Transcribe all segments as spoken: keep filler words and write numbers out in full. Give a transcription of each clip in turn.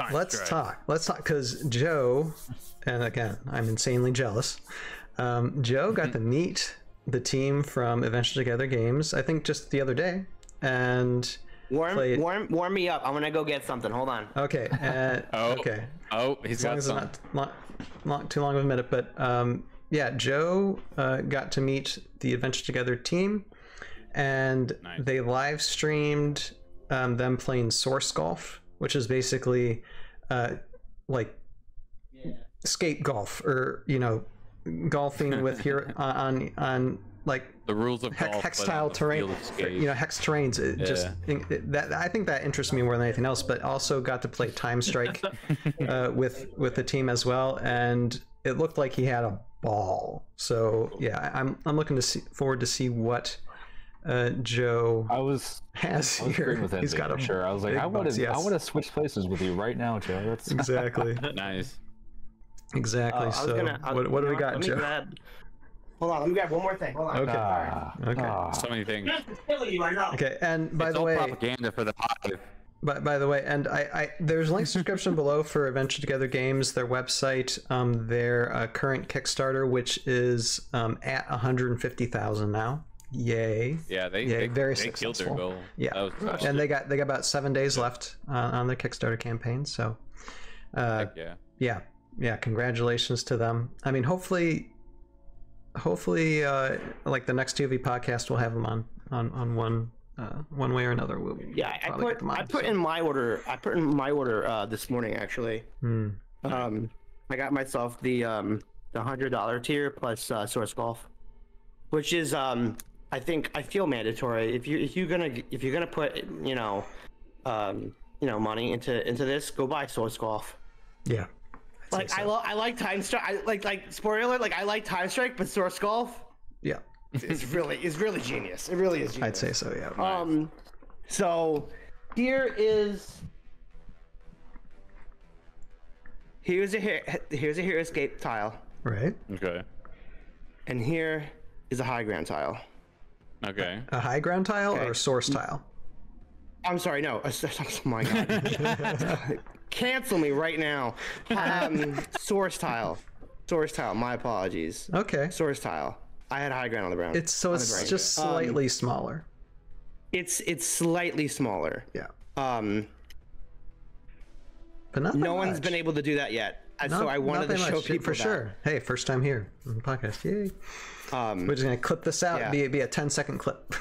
let's Christ. talk. Let's talk because Joe, and again, I'm insanely jealous. Um, Joe got to meet the team from Adventure Together Games, I think just the other day, and Warm, played... warm, warm me up. I'm gonna go get something. Hold on. Okay. Uh, Oh, okay. Oh, he's As long got as some. it's not long, long, too long of a minute, but um, yeah, Joe uh, got to meet the Adventure Together team, and Nice. they live streamed um, them playing Source Golf, which is basically uh, like skate golf, or you know, golfing with here on on like The rules of hex, golf, hex but tile on the terrain, field of skate. you know, hex terrains. It just Yeah. it, that I think that interests me more than anything else. But also got to play Time Strike uh, with with the team as well, and it looked like he had a ball. So yeah, I'm I'm looking to see forward to see what uh, Joe I was, has I was here. agreeing with He's Envy, got for a sure. I was like, big I want box, to, I yes. want to switch places with you right now, Joe. That's exactly Nice. exactly. Uh, I was so gonna, I- what what do you we know got, Let me Joe? grab. Hold on. Let me grab one more thing. Hold on. Okay. Ah, Okay. ah. So many things. It's killing you. I know. Okay, and by it's the all way, propaganda for the hive. By, by the way, and I, I there's a link subscription below for Adventure Together Games, their website, um, their uh, current Kickstarter, which is um, at one hundred fifty thousand now. Yay! Yeah, they Yeah, they, very they killed their successful. goal. Yeah, That was, and they got they got about seven days left uh, on their Kickstarter campaign. So, uh, heck yeah. yeah, yeah, congratulations to them. I mean, hopefully, hopefully, uh, like the next T V podcast, we'll have them on on on one. Uh, one way or another, we'll Yeah, I probably put get them on, I put so. in my order. I put in my order uh, this morning actually. Hmm. Um, I got myself the um the hundred dollar tier plus uh, Source Golf, which is um I think I feel mandatory. If you if you're gonna if you're gonna put you know um you know money into into this, go buy Source Golf. Yeah. I'd Like say I so. love I like Time Strike. I like like spoiler alert, like I like Time Strike, but Source Golf Yeah, is really is really genius. It really is genius. I'd say so. Yeah. Um, so here is here's a here here's a hero escape tile, Right. Okay. and here is a high ground tile. Okay. A high ground tile Okay. or source tile? I'm sorry, no. Oh my god. Cancel me right now. Um, source tile. Source tile. My apologies. Okay. Source tile. I had high ground on the ground. It's so on the it's brain. just Um, slightly smaller. It's it's slightly smaller. Yeah. Um, But not no that one's much. been able to do that yet. And so Not- I wanted not to that show much, people for that. sure. Hey, first time here on the podcast. Yay. Um, We're just gonna clip this out. yeah. Be be a ten second clip.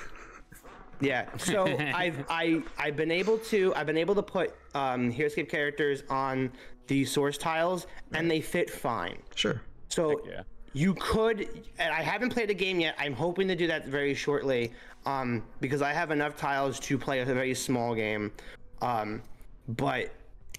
Yeah. So I've I I've been able to I've been able to put um Heroescape characters on the source tiles, and they fit fine. Sure. So yeah. you could, and I haven't played a game yet. I'm hoping to do that very shortly, um, because I have enough tiles to play a very small game. Um, but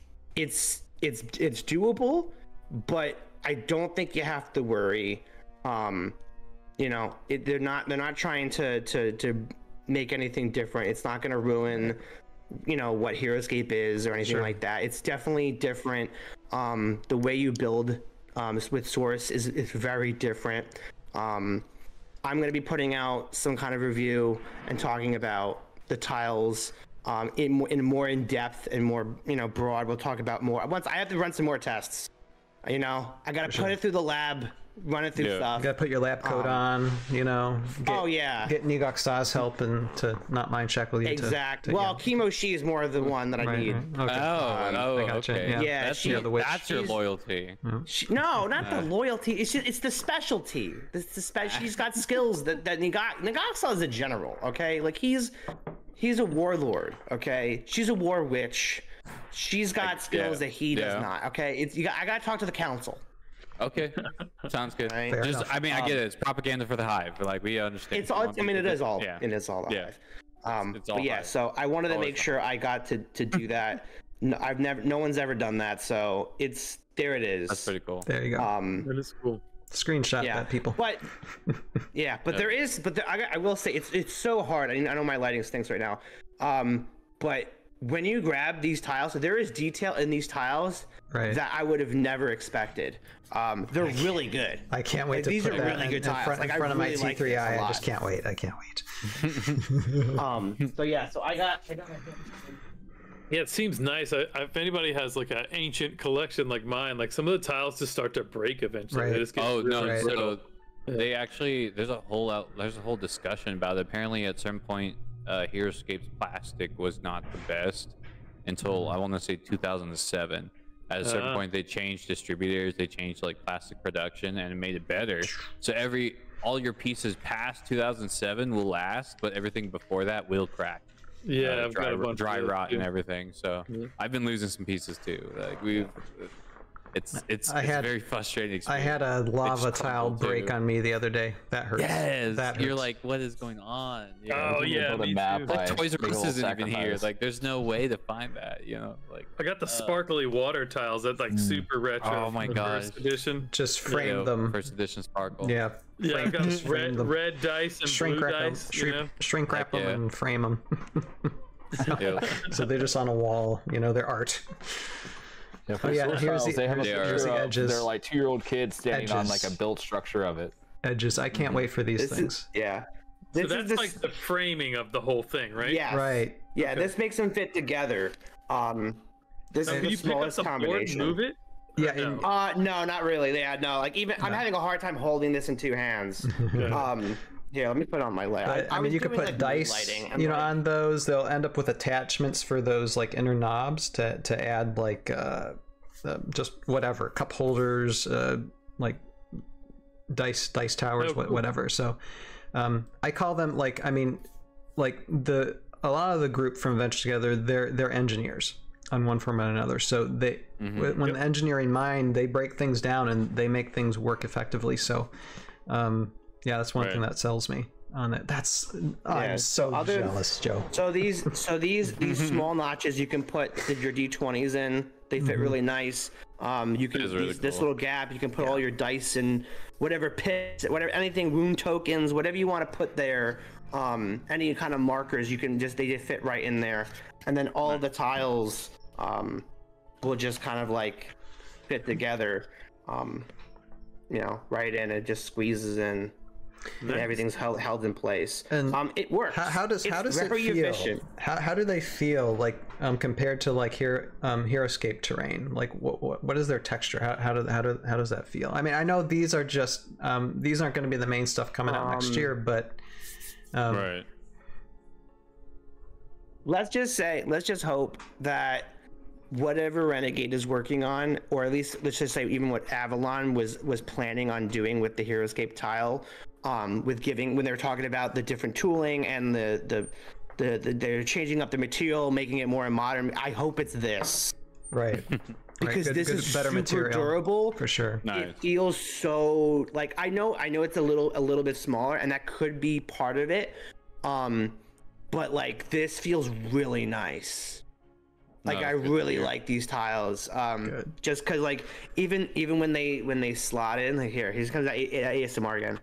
it's it's it's doable, but I don't think you have to worry. Um, you know, it, they're not they're not trying to to to make anything different. It's not going to ruin, you know, what Heroescape is or anything Sure. like that. It's definitely different. Um, the way you build um, with Source is is very different. Um, I'm going to be putting out some kind of review and talking about the tiles um, in mo- in more in depth and more you know broad. We'll talk about more once I have to run some more tests. You know, I got to put it through the lab, run it through Yeah. stuff. You gotta put your lab coat Um, on. You know. Get, oh yeah. Get Nigok Saw's help and to not mind shackle you. to- Exactly. To, well, Chemo She is more the one that I yeah. need. Right, right. Okay. Oh, Um, oh, I gotcha, okay. yeah. Yeah, that's she- your, the witch. that's your She's- loyalty. She, no, not the loyalty. It's just, it's the specialty. It's the spe- She's got skills that that Nigok Nigoksaw is a general. Okay, like he's he's a warlord. Okay, she's a war witch. She's got skills yeah, that he does yeah. not. Okay, it's you got, I got to talk to the council. Okay, sounds good. Right. Fair Just, enough. I mean, I Um, get it. It's propaganda for the hive. But like, we understand. It's all. I mean, it is all. Yeah. It is all. The Yeah. hive. Um, it's all but yeah, hive. so I wanted to Always make hive. sure I got to to do that. No, I've never. No one's ever done that. So it's there. It is. That's pretty cool. There you go. Um, That is cool. Screenshot yeah, that, people. But yeah, but there is, but there, I, I will say it's it's so hard. I, mean, I know my lighting stinks right now. Um, but when you grab these tiles, there is detail in these tiles Right. that I would have never expected. Um, they're really good. I can't wait Like, to these put are that really in, good in tiles. front, Like, in I front of my really like T three this a I. I lot. just can't wait. I can't wait. Um, so yeah, so I got. I got Yeah, it seems nice. I, if anybody has like an ancient collection like mine, like some of the tiles just start to break eventually. Right. They just get Oh no! really Right. brittle. So they actually there's a whole out there's a whole discussion about it. Apparently, at some point, uh, Heroescape's plastic was not the best until I want to say two thousand seven. At a certain Uh. point, they changed distributors. They changed like plastic production, and it made it better. So every all your pieces past two thousand seven will last, but everything before that will crack. Yeah, uh, I've dry, got a bunch dry of those, rot and too. everything. So I've been losing some pieces too. Like we've, it's it's, I it's had- a very frustrating I experience. had a lava It's tile crumbled, break too. on me the other day. That hurts. Yes, that you're hurts. like, what is going on? You know? Oh, You can yeah, build a me map too. by Like Toys R big Us old isn't even here. sacrifice. Like, there's no way to find that. You know, like I got the uh, sparkly water tiles. That's like super retro. Oh my from the first gosh. edition. just you frame know, them. first edition sparkle. Yeah. Yeah, I've got Just frame red, them. red dice and Shrink blue wrap them. dice. You Shrink, know? shrink wrap Heck them yeah. and frame them. Yeah. So they're just on a wall. You know, they're art. Yeah, for Oh, yeah, source here's tiles, the- they have a They are- here's the picture of edges. their like two-year-old kids standing on like Edges. a built structure of it. Edges. I can't wait for these This things. is yeah. So This that's is the, like the framing of the whole thing, right? yes. Right. Yeah, this makes them fit together. Um, this Now, is can the you pick up smallest the board and combination. move it? Yeah. No. And, Uh, no, not really. Yeah, no. Like even I'm having a hard time holding this in two hands. um, yeah, let me put it on my leg. but, I, mean, was you could doing, put like, dice, lighting. I'm you know, like- on those. They'll end up with attachments for those like inner knobs to to add like uh, uh just whatever cup holders, uh, like dice dice towers, Oh, wha- cool. whatever. So, um, I call them like I mean, like the a lot of the group from Venture Together, they're they're engineers on one form or another. So they when Yep. the engineering mind, they break things down and they make things work effectively. So, um, yeah, that's one Right. thing that sells me on it. That's Yeah, I'm so other- jealous, Joe. So these, so these, these small notches you can put the, your D twenties in. They fit really nice. Um, you can is really these, this cool. little gap. You can put all your dice and whatever pits, whatever anything, wound tokens, whatever you want to put there. Um, any kind of markers you can just they just fit right in there. And then all the tiles um, will just kind of like fit together. Um, you know, right in. It just squeezes in. And everything's held held in place. And um, it works. How, how does how It's does it very feel? efficient. How, how do they feel like um, compared to like here um, Heroescape terrain? Like what, what what is their texture? How how do how do how does that feel? I mean, I know these are just um, these aren't going to be the main stuff coming out next Um, year, but um, Right. Let's just say, let's just hope that whatever Renegade is working on, or at least let's just say even what Avalon was was planning on doing with the Heroescape tile, um, with giving when they're talking about the different tooling and the the, the the they're changing up the material, making it more modern. I hope it's this right, because right, good, this good, is better super material durable. for sure. Nice. It feels so like I know I know it's a little a little bit smaller, and that could be part of it. Um, but like this feels really nice. Like No, I it's good to really hear. like these tiles. Um, Good. just cause like even even when they when they slot in, like here, here comes that A- A- ASMR again.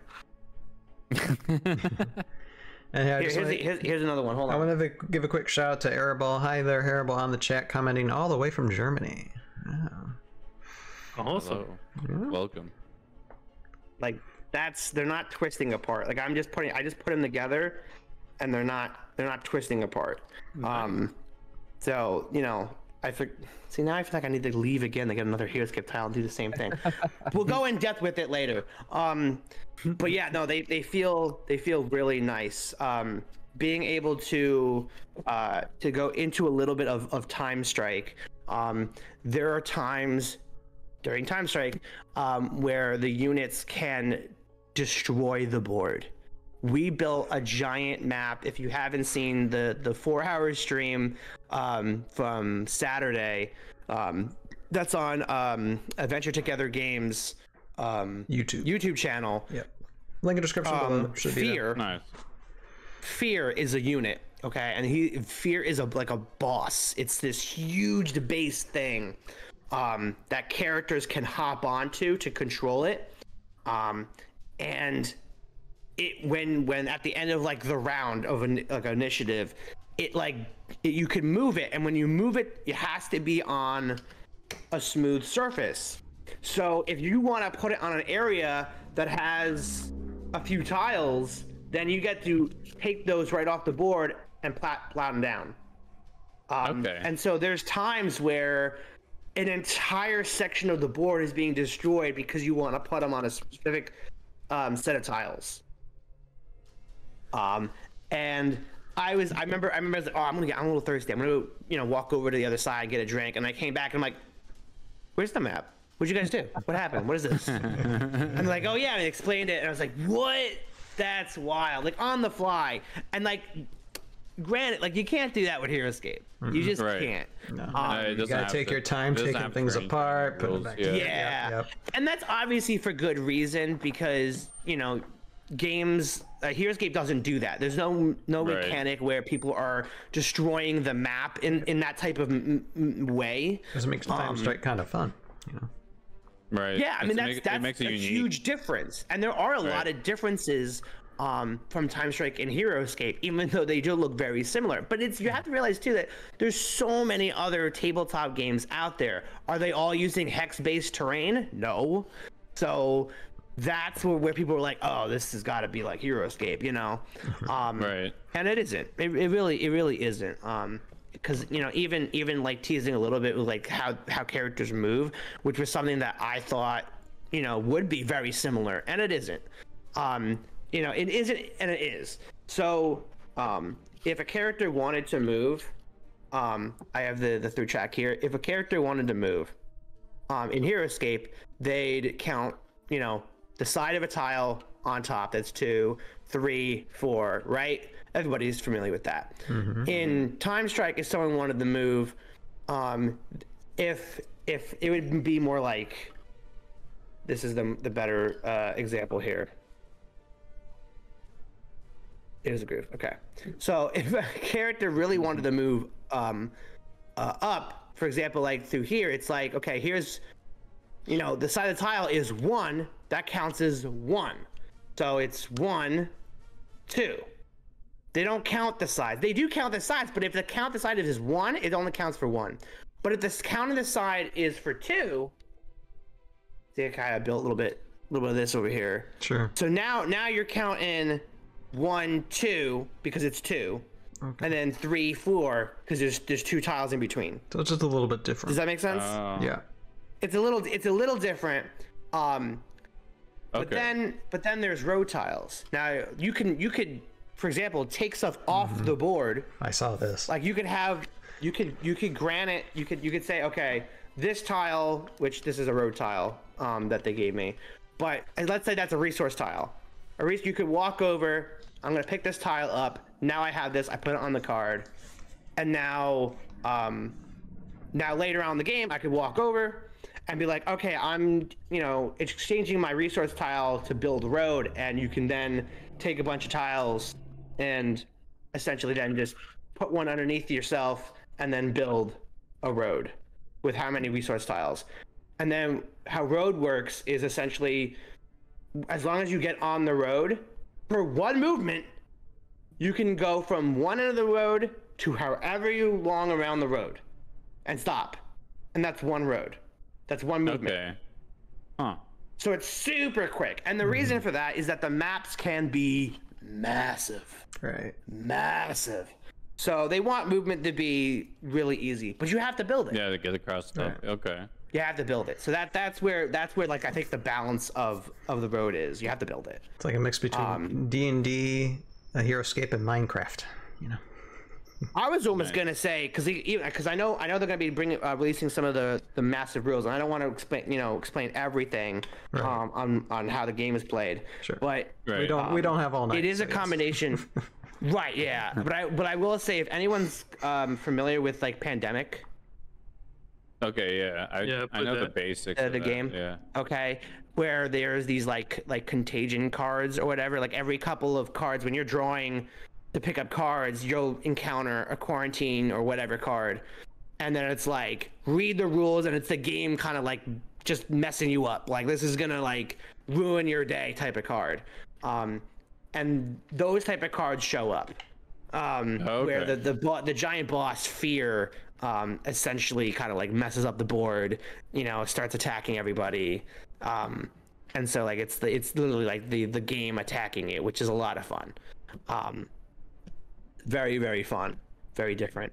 And yeah, I Here, just here's, wanna- the, here's here's another one. Hold I on. want to give a quick shout out to Arabal. Hi there, Arabal, on the chat, commenting all the way from Germany. Oh. Awesome. Hello. Welcome. Like that's they're not twisting apart. Like I'm just putting I just put them together, and they're not they're not twisting apart. Um, so you know I think see now I feel like I need to leave again to get another Heroescape tile and do the same thing. We'll go in depth with it later. Um, but yeah, no, they they feel they feel really nice. Um, being able to uh, to go into a little bit of of Time Strike. Um, there are times during Time Strike um, where the units can destroy the board. We built a giant map. If you haven't seen the the four hour stream um, from Saturday, um, that's on um, Adventure Together Games um, YouTube. YouTube channel. Yep. Link in description below. Um, Should be there. Fear, Nice. Fear is a unit, okay, and he Fear is a like a boss. It's this huge base thing um, that characters can hop onto to control it, um, and it when when at the end of like the round of an like initiative, it like it, you can move it, and when you move it, it has to be on a smooth surface. So if you want to put it on an area that has a few tiles, then you get to take those right off the board and plat, plat them down. Um, Okay. And so there's times where an entire section of the board is being destroyed because you want to put them on a specific um, set of tiles. Um, and I was, I remember, I remember, I was like, oh, I'm gonna get, I'm a little thirsty. I'm gonna, go, you know, walk over to the other side, get a drink, and I came back and I'm like, where's the map? What'd you guys do? What happened? What is this? And they're like, oh yeah, and they explained it, and I was like, what? That's wild. Like on the fly, and like, granted, like you can't do that with HeroScape. You just Right. can't. No. Um, Uh, it You doesn't gotta have take to- your time it doesn't taking have things crazy apart, putting rules, them back yeah. together. Yeah, Yep. and that's obviously for good reason because you know, games. Uh, HeroScape doesn't do that. There's no no Right. mechanic where people are destroying the map in in that type of m- m- way. Because it makes time Um, strike kind of fun, you know. Right. Yeah, I mean It's- that's it make- that's it makes a it unique. huge difference, and there are a lot Right. of differences um, from Time Strike and HeroScape, even though they do look very similar. But it's you have to realize too that there's so many other tabletop games out there. Are they all using hex-based terrain? No. So that's where, where people are like, oh, this has got to be like HeroScape, you know? Um, Right. And it isn't. It, it really, it really isn't. Um, because you know, even even like teasing a little bit with like how how characters move, which was something that I thought you know would be very similar, and it isn't. Um, you know, it isn't, and it is. So, um, if a character wanted to move, um, I have the the through track here. If a character wanted to move, um, in HeroScape, they'd count, you know, the side of a tile on top. That's two, three, four, right? Everybody's familiar with that. In Time Strike, if someone wanted to move, um, if if it would be more like, this is the the better uh, example here. It is a groove. Okay. So if a character really wanted to move um, uh, up, for example, like through here, it's like, okay, here's, you know, the side of the tile is one, that counts as one. So it's one, two. They don't count the sides. They do count the sides, but if the count the side is one, it only counts for one. But if the count of the side is for two, see, I kind of built a little bit, a little bit of this over here. Sure. So now, now you're counting one, two because it's two, Okay. and then three, four because there's there's two tiles in between. So it's just a little bit different. Does that make sense? Uh, Yeah. It's a little, it's a little different. Um, but Okay. then, but then there's row tiles. Now you can, you could, for example, take stuff off the board. I saw this. Like you could have, you could, you could grant it. You could, you could say, okay, this tile, which this is a road tile um, that they gave me, but and let's say that's a resource tile. A res- you could walk over. I'm gonna pick this tile up. Now I have this. I put it on the card, and now, um, now later on in the game, I could walk over and be like, okay, I'm, you know, exchanging my resource tile to build a road, and you can then take a bunch of tiles and essentially then just put one underneath yourself and then build a road with how many resource tiles. And then how road works is essentially, as long as you get on the road, for one movement, you can go from one end of the road to however you long around the road and stop. And that's one road. That's one movement. Okay. Huh. So it's super quick. And the reason for that is that the maps can be massive. Right. Massive. So they want movement to be really easy, but you have to build it. Yeah, to get across stuff. Right. Okay. You have to build it. So that that's where that's where like I think the balance of of the road is. You have to build it. It's like a mix between Um, D and D, a HeroScape, and Minecraft. You know. I was almost gonna say because because I know I know they're gonna be bringing uh, releasing some of the the massive rules, and I don't want to explain you know explain everything Right. um, on on how the game is played. Sure. But Right. We don't. we don't have all night. it is a so yes. combination. Right. Yeah. But I but I will say if anyone's um, familiar with like Pandemic. Okay. Yeah. I Yeah, I put know the that- basics. Uh, of the that, game? Yeah. Okay, where there's these like like contagion cards or whatever. Like every couple of cards, when you're drawing to pick up cards, you'll encounter a quarantine or whatever card, and then it's like read the rules, and it's the game kind of like just messing you up. Like this is gonna like ruin your day type of card, um, and those type of cards show up. Um, where Okay. the the bo- the giant boss Fear um, essentially kind of like messes up the board, you know, starts attacking everybody, um, and so like it's the it's literally like the the game attacking it, which is a lot of fun, um, very very fun, very different.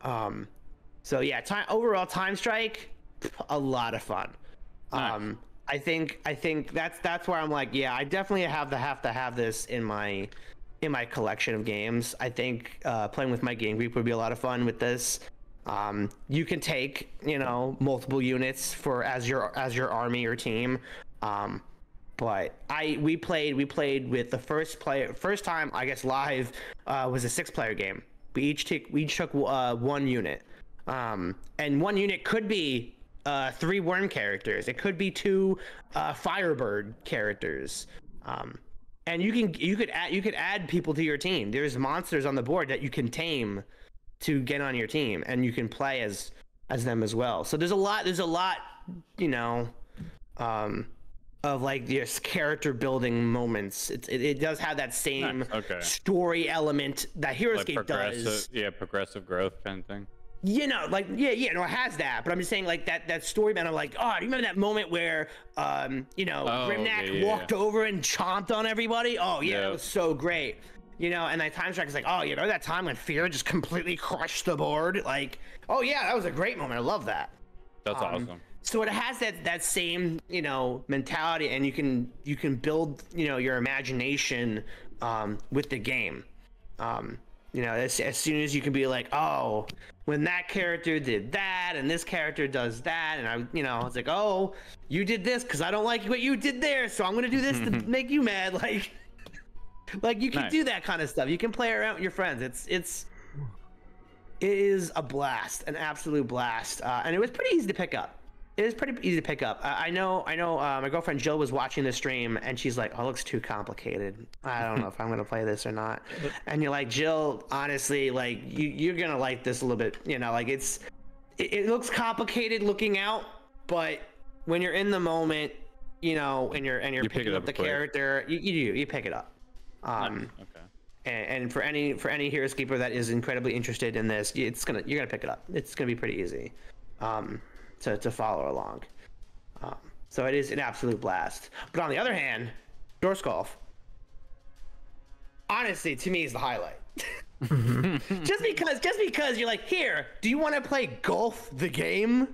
Um, so yeah, time overall Time Strike, a lot of fun. Nice. Um, I think I think that's that's where I'm like, yeah, I definitely have to have to have this in my in my collection of games. I think uh, playing with my game group would be a lot of fun with this. Um, you can take, you know, multiple units for as your as your army or team. Um, but I we played we played with the first player first time I guess live uh, was a six player game. We each took we each took uh, one unit, um, and one unit could be uh, three worm characters. It could be two uh, Firebird characters. Um, and you can you could add you could add people to your team. There's monsters on the board that you can tame to get on your team, and you can play as as them as well. So there's a lot there's a lot you know um, of like this character building moments. It, it it does have that same Nice, okay. story element that Heroescape Like progressive, does. yeah, progressive growth kind of thing. You know, like yeah, yeah, no, it has that. But I'm just saying, like that that story man. I'm like, oh, do you remember that moment where, um, you know, Oh, Grimnack yeah, yeah, walked yeah. over and chomped on everybody? Oh yeah, Yeah. that was so great. You know, and that Time Strike is like, oh, you know that time when Fear just completely crushed the board? Like, oh yeah, that was a great moment. I love that. That's Um, awesome. So it has that that same you know mentality, and you can you can build you know your imagination um, with the game. Um, you know, as, as soon as you can be like, oh, when that character did that, and this character does that, and I, you know, it's like, oh, you did this because I don't like what you did there, so I'm gonna do this to make you mad. Like, like you can Nice. do that kind of stuff. You can play around with your friends. It's it's it is a blast, an absolute blast, uh, and it was pretty easy to pick up. It is pretty easy to pick up. I, I know, I know. Uh, my girlfriend Jill was watching the stream, and she's like, "Oh, it looks too complicated. I don't know if I'm gonna play this or not." And you're like, Jill, honestly, like you, you're gonna like this a little bit. You know, like it's, it, it looks complicated looking out, but when you're in the moment, you know, and you're and you're You pick picking it up up the quick. character, you, you do, you pick it up. Um, Okay. and, and for any for any Heroescaper that is incredibly interested in this, it's gonna you're gonna pick it up. It's gonna be pretty easy. Um, to, to follow along. Um, so it is an absolute blast. But on the other hand, Dorse Golf, honestly, to me is the highlight. just because, just because you're like, here, do you want to play golf the game?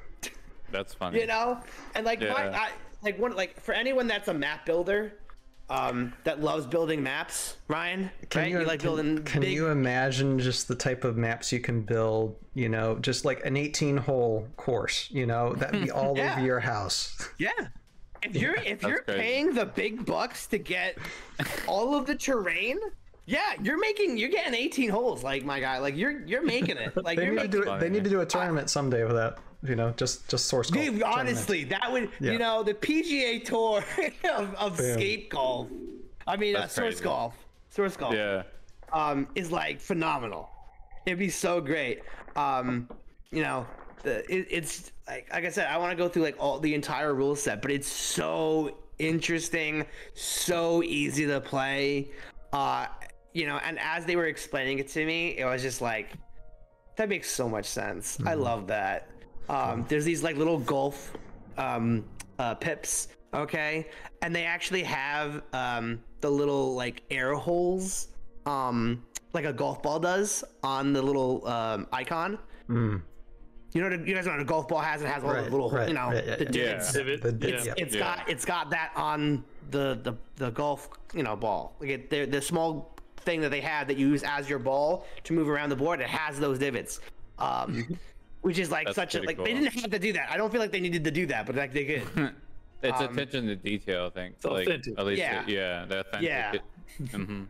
That's funny. You know, and like, my, Yeah. I, like one, like for anyone that's a map builder, um, that loves building maps, Ryan, Can right? you, You, like can, building can big. you imagine just the type of maps you can build, you know, just like an eighteen hole course, you know, that'd be all Yeah. over your house. Yeah. If you're if you're crazy. paying the big bucks to get all of the terrain, yeah, you're making you're getting eighteen holes, like my guy. Like you're you're making it. Like They you're need to making do it. They need to do a tournament someday with that, you know, just just source golf. Dude, tournament. honestly, that would Yeah. you know the P G A Tour of, of Bam. skate golf. I mean, uh, That's source crazy. golf, source golf. Yeah. um, is like phenomenal. It'd be so great. Um, you know, the, it, it's like like I said, I want to go through like all the entire rule set, but it's so interesting, so easy to play. Uh, you know, and as they were explaining it to me, it was just like that makes so much sense. I love that. Um, there's these like little golf um, uh, pips, okay, and they actually have um, the little like air holes, um, like a golf ball does on the little um, icon. Mm. You know, what a- you guys know what a golf ball has? It has all Right, the little, right, you know, right, yeah, the yeah. divots. Divot, The di- yeah. yeah. It's Yeah. got it's got that on the the, the golf, you know, ball. Like it, the the small thing that they have that you use as your ball to move around the board. It has those divots. Um, which is like That's such a pretty like they cool. didn't have to do that. I don't feel like they needed to do that, but like they could. It's Um, attention to detail, I think. It's like authentic. at least, Yeah. it- yeah, the authentic. Yeah. hmm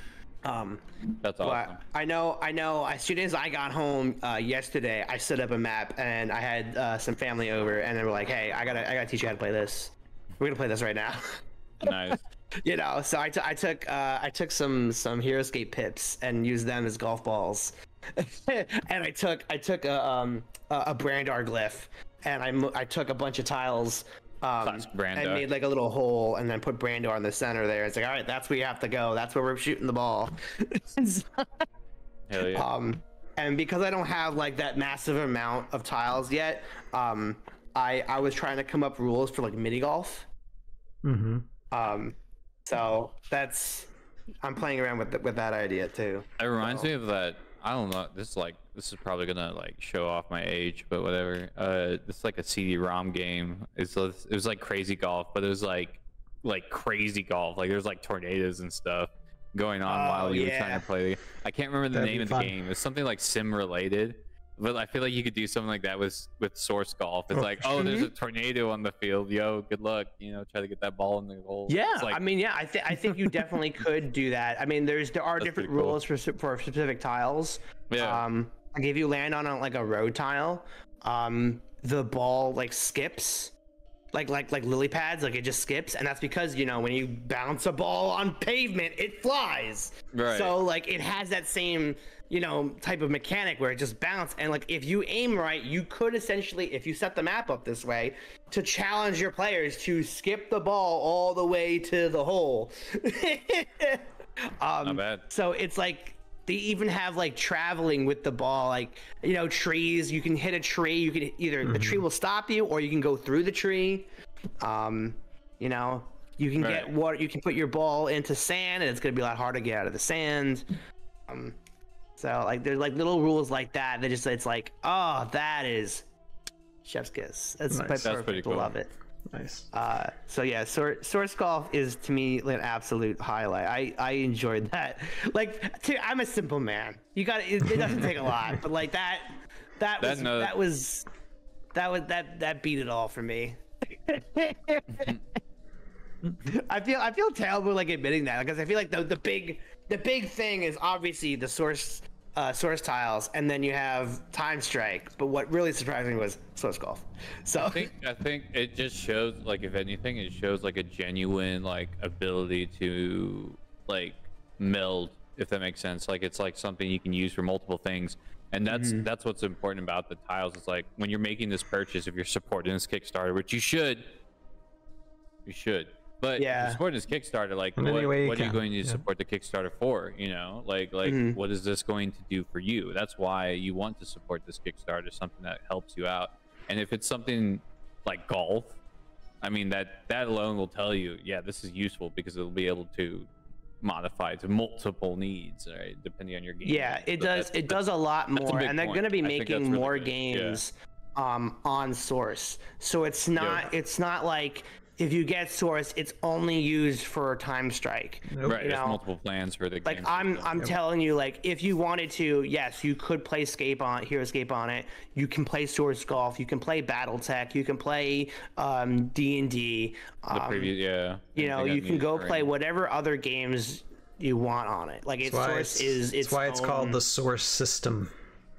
Um, That's but awesome. I know, I know. As soon as I got home uh, yesterday, I set up a map and I had uh, some family over, and they were like, "Hey, I gotta, I gotta teach you how to play this. We're gonna play this right now." Nice. You know, so I, t- I took, uh, I took some some Heroescape pips and used them as golf balls, and I took, I took a um a a Brandar glyph, and I mo- I took a bunch of tiles. Um, Classic and Brandar. made like a little hole and then put Brandar in the center there. It's like, all right, that's where you have to go. That's where we're shooting the ball. Hell yeah. Um, and because I don't have like that massive amount of tiles yet, um, I I was trying to come up rules for like mini golf. Mm-hmm. Um, so that's I'm playing around with th- with that idea too. It reminds me of that. I don't know. This is like this is probably gonna like show off my age, but whatever. Uh, it's like a C D ROM game. It's it was like Crazy Golf, but it was like like crazy golf. Like there's like tornadoes and stuff going on Oh, while you yeah. were trying to play. The, I can't remember the That'd name be of fun. the game. It's something like sim related. But I feel like you could do something like that with with Source Golf. It's Oh, like, oh, there's a tornado on the field. Yo, good luck. You know, try to get that ball in the goal. Yeah, It's like, I mean, yeah, I think I think you definitely could do that. I mean, there's there are That's different pretty cool. rules for for specific tiles. yeah. Um, like if you land on a, like a road tile, um, the ball like skips, like like like lily pads, like it just skips, and that's because you know when you bounce a ball on pavement, it flies. Right. So like it has that same you know type of mechanic where it just bounce, and like if you aim right, you could essentially, if you set the map up this way, to challenge your players to skip the ball all the way to the hole. um, Not bad. So it's like they even have like traveling with the ball, like you know trees. You can hit a tree. You can either the tree will stop you, or you can go through the tree. Um, you know, you can get Right. water. You can put your ball into sand, and it's gonna be a lot harder to get out of the sand. Um, so like there's like little rules like that. That just it's like, oh, that is chef's kiss. That's, Nice. that's That's perfect. pretty cool. Love it. Nice. Uh, so yeah, Source, Source Golf is to me an absolute highlight. I, I enjoyed that. Like, to, I'm a simple man. You got it. It doesn't take a lot, but like that, that That was no- that was that was that that beat it all for me. I feel I feel terrible like admitting that because I feel like the the big the big thing is obviously the source uh, source tiles, and then you have Time Strike. But what really surprised me was Source Golf. So I think I think it just shows, like, if anything, it shows like a genuine like ability to like meld, if that makes sense. Like it's like something you can use for multiple things, and that's Mm-hmm. that's what's important about the tiles. It's like when you're making this purchase, if you're supporting this Kickstarter, which you should, you should. But if Yeah. you're supporting this Kickstarter, like In what, any way you what are you can, going to yeah. support the Kickstarter for? You know, like like Mhm. what is this going to do for you? That's why you want to support this Kickstarter, something that helps you out. And if it's something like golf, I mean that that alone will tell you, yeah, this is useful because it'll be able to modify to multiple needs, right? Depending on your game. yeah, it So does. that's- It that's- does a lot that's a more, big and they're point. going to be I think making that's really more good. Yeah. games um, on Source. So it's not. It's not like if you get Source, it's only used for Time Strike. Nope. Right, you there's know, multiple plans for the Like game I'm, system. I'm telling you, like if you wanted to, yes, you could play Escape on Heroescape on it. You can play Source Golf. You can play BattleTech. You can play um, D and D. the Um, previous, yeah. you know, anything you that can needs go for play it. whatever other games you want on it. Like its That's why Source it's, is that's its why it's called own- the Source System.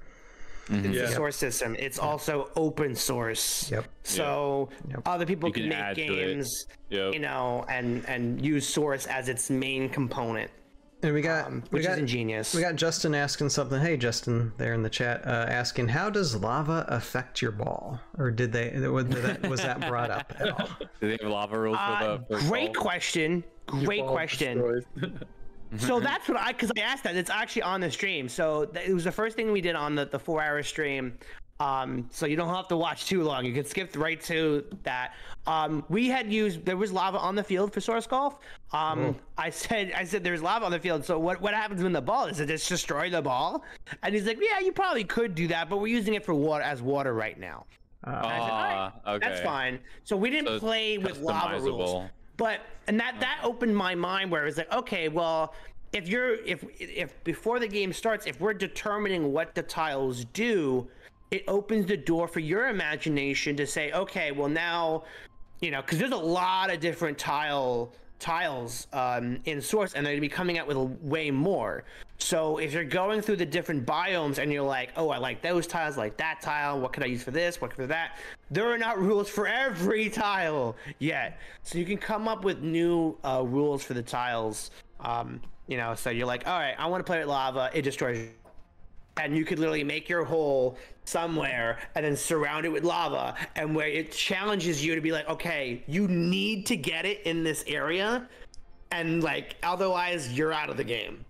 the Yeah. source system. It's also open source. Yep. So Yep. other people You can, can make add to it. games, Yep. you know, and and use source as its main component, And we got um, we which got is ingenious. we got Justin asking something. Hey, Justin, there in the chat, uh, asking how does lava affect your ball, or did they? Was that, was that brought up at all? Do they have lava rules Uh, for the for great golf? question. Great Ball question. destroyed. So that's what I, because I asked that. It's actually on the stream. So th- it was the first thing we did on the, the four hour stream. Um, so you don't have to watch too long. You can skip right to that. Um, we had used, there was lava on the field for Source Golf. Um, I said, I said there's lava on the field. So what, what happens when the ball is? Does it just destroy the ball? And he's like, yeah, you probably could do that, but we're using it for water as water right now. Uh, I said, all right, Ah, okay. that's fine. So we didn't So it's play with lava rules. customizable. But and that that opened my mind where it was like, okay, well, if you're if if before the game starts, if we're determining what the tiles do, it opens the door for your imagination to say, okay, well now, you know, because there's a lot of different tile tiles um, in Source, and they're gonna be coming out with a, way more. So if you're going through the different biomes and you're like, oh, I like those tiles, I like that tile, what can I use for this, what for that? There are not rules for every tile yet. So you can come up with new uh, rules for the tiles. Um, you know, so you're like, all right, I want to play with lava, it destroys you. And you could literally make your hole somewhere and then surround it with lava, and where it challenges you to be like, okay, you need to get it in this area, and like otherwise you're out of the game.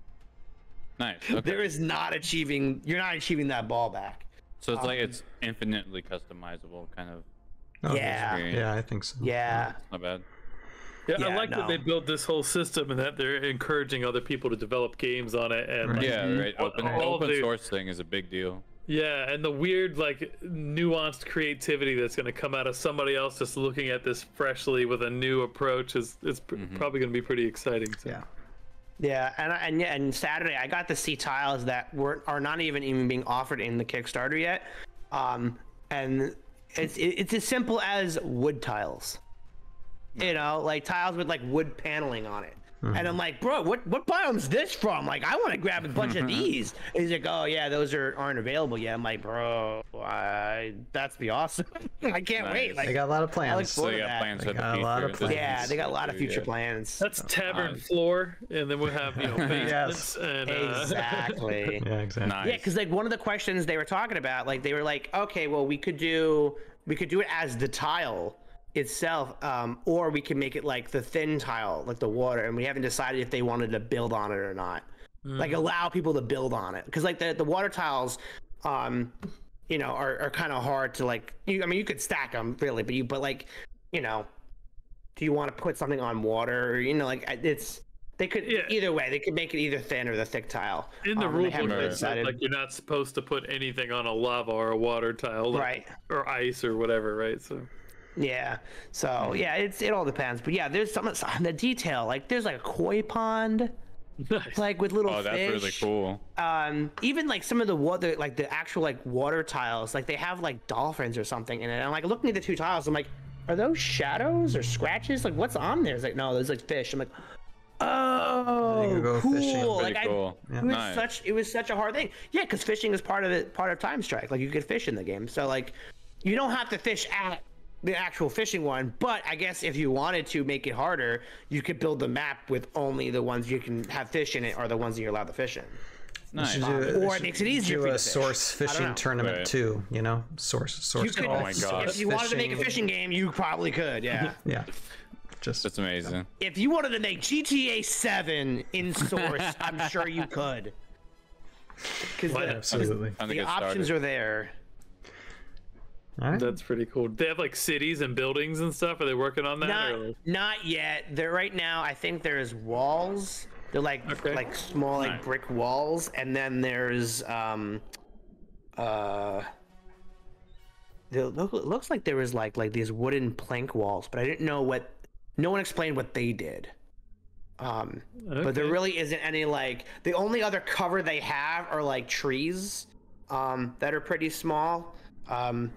Nice. Okay. There is not achieving, you're not achieving that ball back. So it's like um, it's infinitely customizable, kind of. oh, Yeah. experience. yeah, I think so. Yeah. Not bad. Yeah, Yeah, I like that they no. built this whole system and that they're encouraging other people to develop games on it. And Right. like, Yeah, right. all- Open all open the- source thing is a big deal. Yeah, and the weird, like, nuanced creativity that's going to come out of somebody else just looking at this freshly with a new approach is it's pr- probably going to be pretty exciting. So. Yeah. Yeah, and I- and yeah, and Saturday I got to see tiles that were are not even even being offered in the Kickstarter yet, um, and it's it- it's as simple as wood tiles, you know, like tiles with like wood paneling on it. And I'm like, bro, what what biome's this from? Like, I want to grab a bunch of these. And he's like, oh yeah, those are aren't available yet. I'm like, bro, I, that's be awesome. I can't wait. Nice. Like, They got a lot of I look plans. So forward you to got that. plans They for the got a future. lot of This plans. is- Yeah, they got a lot of Yeah. future plans. That's tavern Nice. floor, and then we'll have you know Yes. basements and uh, Exactly. Yeah, exactly. Nice. Yeah, because like one of the questions they were talking about, like they were like, okay, well we could do we could do it as the tile itself, um, or we could make it like the thin tile, like the water, and we haven't decided if they wanted to build on it or not. Like allow people to build on it, because like the the water tiles, um, you know, are, are kind of hard to like. You, I mean, you could stack them really, but you but like, you know, do you want to put something on water? Or, you know, like it's. They could Yeah. either way. They could make it either thin or the thick tile. in the Um, they rule haven't book, really it said, decided. like you're not supposed to put anything on a lava or a water tile, like- Right. or ice or whatever, right? So Yeah. So yeah, it's it all depends. But yeah, there's some the detail. Like there's like a koi pond, nice. like with little Oh, that's fish. really cool. Um, even like some of the water, like the actual like water tiles, like they have like dolphins or something in it. And I'm like looking at the two tiles, I'm like, are those shadows or scratches? Like what's on there? It's like no, there's like fish. I'm like, oh, You go cool. fishing. Like Pretty I, cool. it was Nice. such it was such a hard thing. Yeah, because fishing is part of it, part of Time Strike. Like you could fish in the game, so like you don't have to fish at the actual fishing one. But I guess if you wanted to make it harder, you could build the map with only the ones you can have fish in it are the ones that you're allowed to fish in. Nice. Should do- Or they it should makes it easier do for you a to fish. source I don't fishing know. tournament Right. too. You know, source source. You could, Oh my God. if you wanted to make a fishing. fishing game, you probably could. Yeah. Yeah, just That's amazing. If you wanted to make G T A seven in source, I'm sure you could. Because Why the, not? absolutely. Time to the get options started. are there. All right. That's pretty cool. They have like cities and buildings and stuff. Are they working on that? Not, or, like- not yet. There right now. I think there's walls. They're like Okay. like small like Nice. brick walls, and then there's um uh. It look, it looks like there was like like these wooden plank walls, but I didn't know what. No one explained what they did. Um, but there Okay. really isn't any like the only other cover they have are like trees, um, that are pretty small. Um,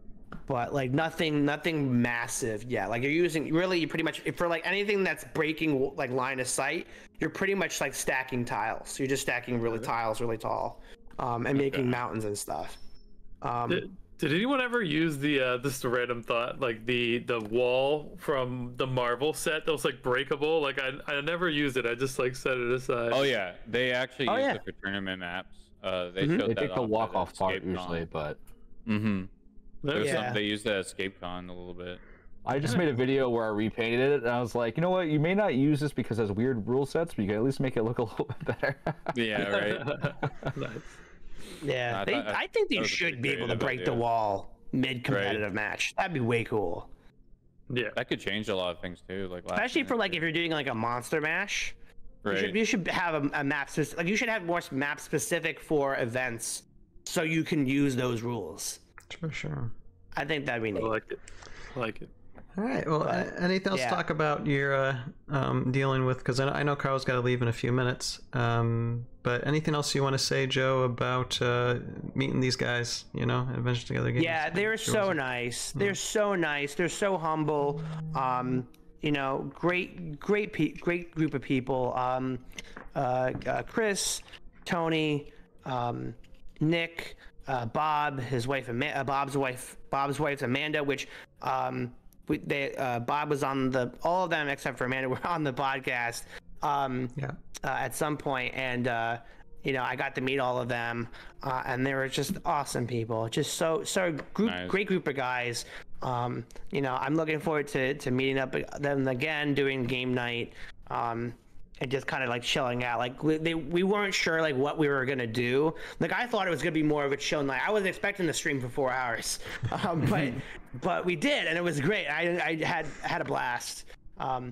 but like nothing nothing massive. Yeah, like you're using really you pretty much for like anything that's breaking like line of sight, you're pretty much like stacking tiles. You're just stacking really tiles really tall, um, and making mountains and stuff. Um, Did, did anyone ever use the uh this is a random thought, like the the wall from the Marvel set that was like breakable? Like I I never used it. I just like set it aside. Oh yeah, they actually Oh, use yeah. it for tournament maps. Uh, they Mhm. showed They that take the off walk at off part Escape Con. usually, but Mm-hmm. There was Yeah. some, they used that Escape Con a little bit. I just made a video where I repainted it, and I was like, you know what? You may not use this because it has weird rule sets, but you can at least make it look a little bit better. Yeah, right. Nice. yeah, I they, thought- I think that they was a should pretty be able to creative break the idea. wall mid competitive match. That'd be way cool. Yeah. That could change a lot of things too. Like last Especially for minute. like if you're doing like a monster mash. You, right. should, you should have a, a map spec- like you should have more map specific for events so you can use those rules. For sure. I think that'd be I neat. like it. I like it. All right. Well, But, a- anything else yeah. to talk about you're uh, um, dealing with? Because I know, I know Carl's got to leave in a few minutes. Um, but anything else you want to say, Joe, about uh, meeting these guys? You know, Adventure Together games. Yeah, they're Sure so was- nice. They're so nice. They're so humble. Um, you know, great, great, pe- great group of people. Um, uh, uh, Chris, Tony, um, Nick, uh, Bob, his wife, Ama- uh, Bob's wife, Bob's wife's Amanda. Which um, we, they, uh, Bob was on the all of them except for Amanda were on the podcast. Um, Yeah. uh, at some point, and uh, you know I got to meet all of them, uh, and they were just awesome people. Just so so group, Nice. great group of guys. Um, you know I'm looking forward to to meeting up with them again, doing game night, um, and just kind of like chilling out. Like we, they, we weren't sure like what we were gonna do. Like I thought it was gonna be more of a chill night. I wasn't expecting to stream for four hours, um, but but we did, and it was great. I I had had a blast. Um,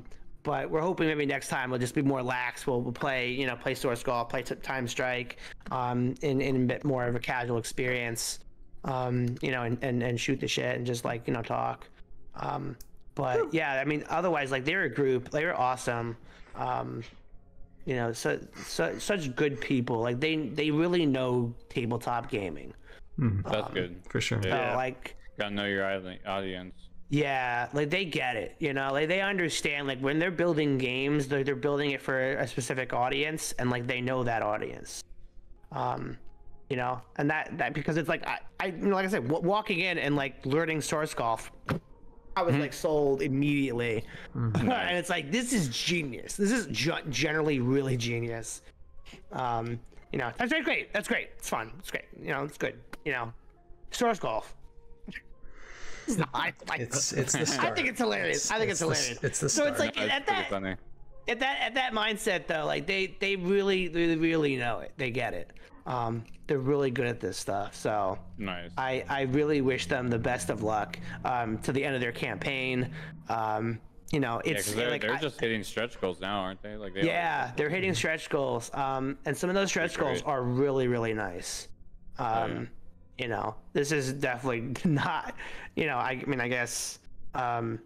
but we're hoping maybe next time we'll just be more lax. We'll, we'll play, you know, play Source Golf, play t- Time Strike, um, in, in a bit more of a casual experience, um, you know, and, and, and shoot the shit and just like, you know, talk. Um, but yeah, I mean, otherwise, like they're a group, they were awesome. Um, you know, so, so such good people. Like they they really know tabletop gaming. Mm, That's Um, good. for sure. So, Yeah. like, Gotta know your audi- audience. yeah, like they get it, you know, like they understand, like when they're building games, they're, they're building it for a specific audience, and like they know that audience. Um, you know, and that that because it's like I, I you know, like I said, w- walking in and like learning Source Golf, I was like sold immediately, and it's like this is genius. This is ju- generally really genius. Um, you know, that's great, great. That's great. It's fun. It's great. You know, it's good. You know, Source Golf. It's not, I, I, It's it's the I start. think it's hilarious. I think it's, the- hilarious. it's the so start. it's like No, it's at pretty that funny. at that at that mindset though, like they they really really really know it. They get it. Um, they're really good at this stuff. So Nice. I I really wish them the best of luck um, to the end of their campaign. Um, you know, Yeah, it's 'cause they're, like they're I- just hitting stretch goals now, aren't they? Like they yeah, they're hitting stretch goals. Um, and some of those stretch Pretty goals great. are really really nice. Um, yeah. you know, this is definitely not. You know, I, I mean, I guess. Um,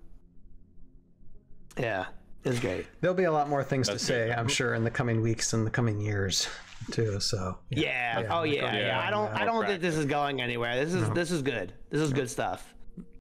yeah, it's great. There'll be a lot more things That's to say, good. I'm sure, in the coming weeks and the coming years, too. So Yeah. Yeah, Oh yeah. yeah, Yeah. I don't. I more don't think this is going anywhere. This is. No. This is good. This is good stuff.